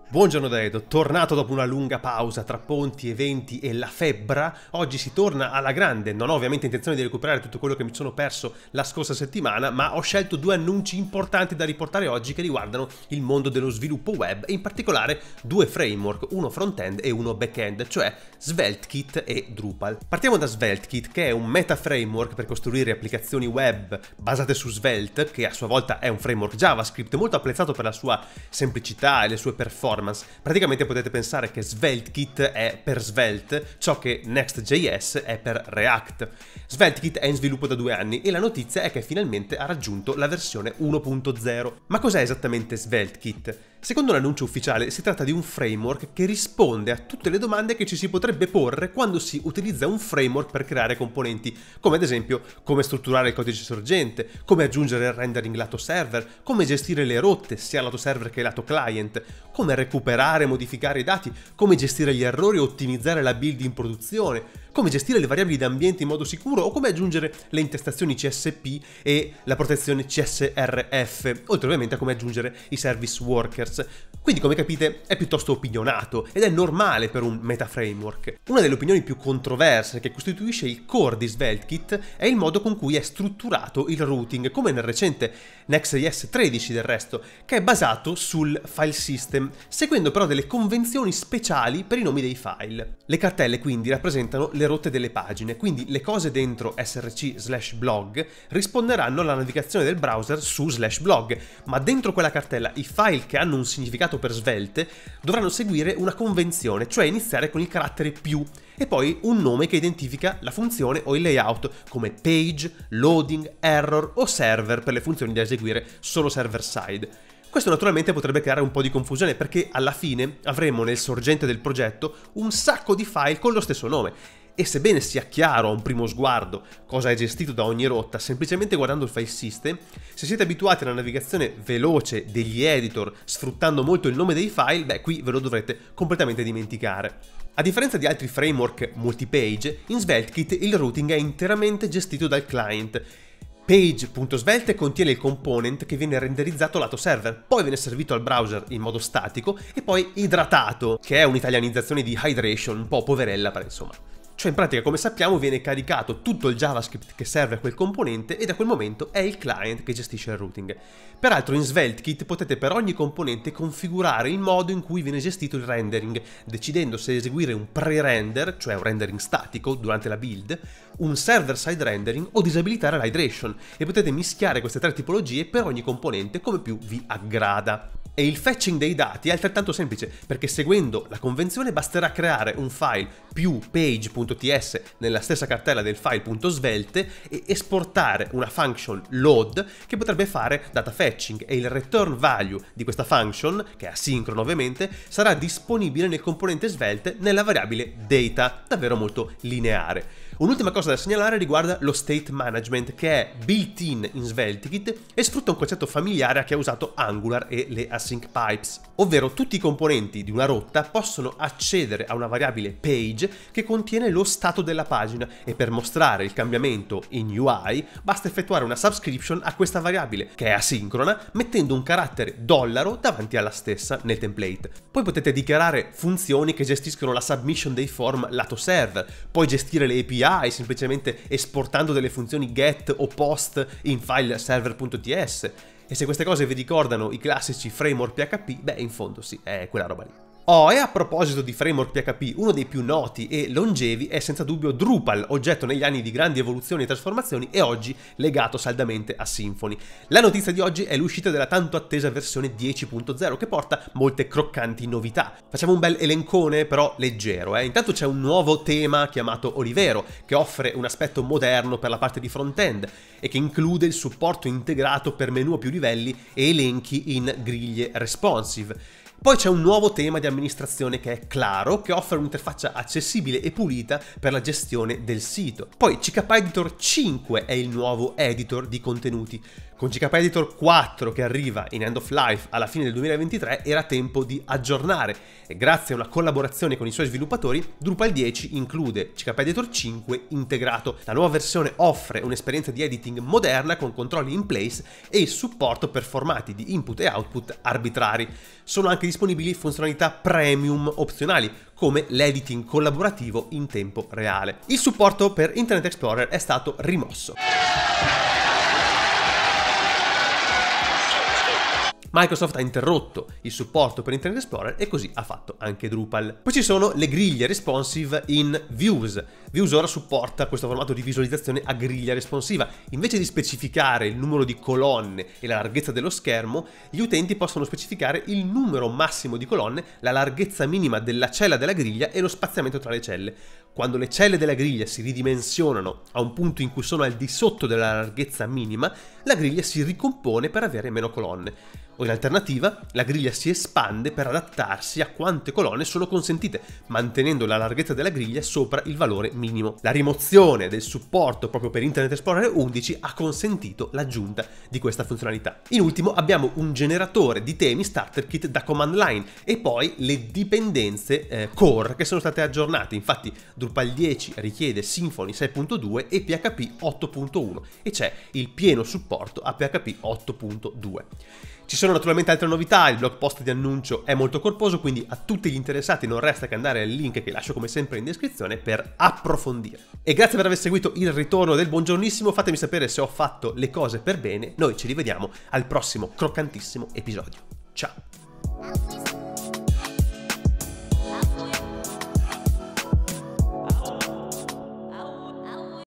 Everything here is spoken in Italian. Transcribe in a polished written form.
Buongiorno da Edo, tornato dopo una lunga pausa tra ponti, eventi e la febbra. Oggi si torna alla grande. Non ho ovviamente intenzione di recuperare tutto quello che mi sono perso la scorsa settimana, ma ho scelto due annunci importanti da riportare oggi che riguardano il mondo dello sviluppo web e in particolare due framework, uno front-end e uno back-end, cioè SvelteKit e Drupal. Partiamo da SvelteKit, che è un meta framework per costruire applicazioni web basate su Svelte, che a sua volta è un framework JavaScript molto apprezzato per la sua semplicità e le sue performance. Praticamente potete pensare che SvelteKit è per Svelte ciò che Next.js è per React. SvelteKit è in sviluppo da 2 anni e la notizia è che finalmente ha raggiunto la versione 1.0. Ma cos'è esattamente SvelteKit? Secondo l'annuncio ufficiale si tratta di un framework che risponde a tutte le domande che ci si potrebbe porre quando si utilizza un framework per creare componenti, come ad esempio come strutturare il codice sorgente, come aggiungere il rendering lato server, come gestire le rotte sia lato server che lato client, come recuperare e modificare i dati, come gestire gli errori e ottimizzare la build in produzione, come gestire le variabili d'ambiente in modo sicuro o come aggiungere le intestazioni CSP e la protezione CSRF, oltre ovviamente a come aggiungere i service workers. Quindi, come capite, è piuttosto opinionato ed è normale per un meta framework. Una delle opinioni più controverse che costituisce il core di SvelteKit è il modo con cui è strutturato il routing, come nel recente Next.js 13 del resto, che è basato sul file system, seguendo però delle convenzioni speciali per i nomi dei file. Le cartelle quindi rappresentano le rotte delle pagine, quindi le cose dentro src/blog risponderanno alla navigazione del browser su /blog, ma dentro quella cartella i file che hanno un significato per Svelte dovranno seguire una convenzione, cioè iniziare con il carattere più e poi un nome che identifica la funzione o il layout come page, loading, error o server per le funzioni da eseguire solo server side. Questo naturalmente potrebbe creare un po' di confusione perché alla fine avremo nel sorgente del progetto un sacco di file con lo stesso nome. E sebbene sia chiaro a un primo sguardo cosa è gestito da ogni rotta, semplicemente guardando il file system, se siete abituati alla navigazione veloce degli editor sfruttando molto il nome dei file, qui ve lo dovrete completamente dimenticare. A differenza di altri framework multipage, in SvelteKit il routing è interamente gestito dal client. Page.svelte contiene il component che viene renderizzato lato server, poi viene servito al browser in modo statico e poi idratato, che è un'italianizzazione di hydration, un po' poverella, però insomma. Cioè in pratica, come sappiamo, viene caricato tutto il JavaScript che serve a quel componente e da quel momento è il client che gestisce il routing. Peraltro in SvelteKit potete per ogni componente configurare il modo in cui viene gestito il rendering, decidendo se eseguire un pre-render, cioè un rendering statico durante la build, un server-side rendering o disabilitare l'hydration, e potete mischiare queste 3 tipologie per ogni componente come più vi aggrada. E il fetching dei dati è altrettanto semplice, perché seguendo la convenzione basterà creare un file più page.ts nella stessa cartella del file.svelte e esportare una function load che potrebbe fare data fetching, e il return value di questa function, che è asincrono ovviamente, sarà disponibile nel componente Svelte nella variabile data, davvero molto lineare. Un'ultima cosa da segnalare riguarda lo state management, che è built-in in SvelteKit e sfrutta un concetto familiare a chi ha usato Angular e le async pipes, ovvero tutti i componenti di una rotta possono accedere a una variabile page che contiene lo stato della pagina, e per mostrare il cambiamento in UI basta effettuare una subscription a questa variabile, che è asincrona, mettendo un carattere $ davanti alla stessa nel template. Poi potete dichiarare funzioni che gestiscono la submission dei form lato server, poi gestire le API semplicemente esportando delle funzioni get o post in file server.ts, e se queste cose vi ricordano i classici framework PHP, in fondo sì, è quella roba lì. E a proposito di framework PHP, uno dei più noti e longevi è senza dubbio Drupal, oggetto negli anni di grandi evoluzioni e trasformazioni e oggi legato saldamente a Symfony. La notizia di oggi è l'uscita della tanto attesa versione 10.0 che porta molte croccanti novità. Facciamo un bel elencone però leggero. Intanto c'è un nuovo tema chiamato Olivero che offre un aspetto moderno per la parte di front-end e che include il supporto integrato per menu a più livelli e elenchi in griglie responsive. Poi c'è un nuovo tema di amministrazione che è Claro, che offre un'interfaccia accessibile e pulita per la gestione del sito. Poi CK Editor 5 è il nuovo editor di contenuti. Con GK Editor 4 che arriva in end of life alla fine del 2023 era tempo di aggiornare e grazie a una collaborazione con i suoi sviluppatori Drupal 10 include GK Editor 5 integrato. La nuova versione offre un'esperienza di editing moderna con controlli in place e il supporto per formati di input e output arbitrari. Sono anche disponibili funzionalità premium opzionali come l'editing collaborativo in tempo reale. Il supporto per Internet Explorer è stato rimosso. Microsoft ha interrotto il supporto per Internet Explorer e così ha fatto anche Drupal. Poi ci sono le griglie responsive in Views. Views ora supporta questo formato di visualizzazione a griglia responsiva. Invece di specificare il numero di colonne e la larghezza dello schermo, gli utenti possono specificare il numero massimo di colonne, la larghezza minima della cella della griglia e lo spaziamento tra le celle. Quando le celle della griglia si ridimensionano a un punto in cui sono al di sotto della larghezza minima, la griglia si ricompone per avere meno colonne. O in alternativa, la griglia si espande per adattarsi a quante colonne sono consentite, mantenendo la larghezza della griglia sopra il valore minimo. La rimozione del supporto proprio per Internet Explorer 11 ha consentito l'aggiunta di questa funzionalità. In ultimo abbiamo un generatore di temi starter kit da command line e poi le dipendenze core che sono state aggiornate. Infatti Drupal 10 richiede Symfony 6.2 e PHP 8.1 e c'è il pieno supporto a PHP 8.2. Ci sono naturalmente altre novità, il blog post di annuncio è molto corposo, quindi a tutti gli interessati non resta che andare al link che lascio come sempre in descrizione per approfondire. E grazie per aver seguito il ritorno del buongiornissimo, fatemi sapere se ho fatto le cose per bene, noi ci rivediamo al prossimo croccantissimo episodio. Ciao!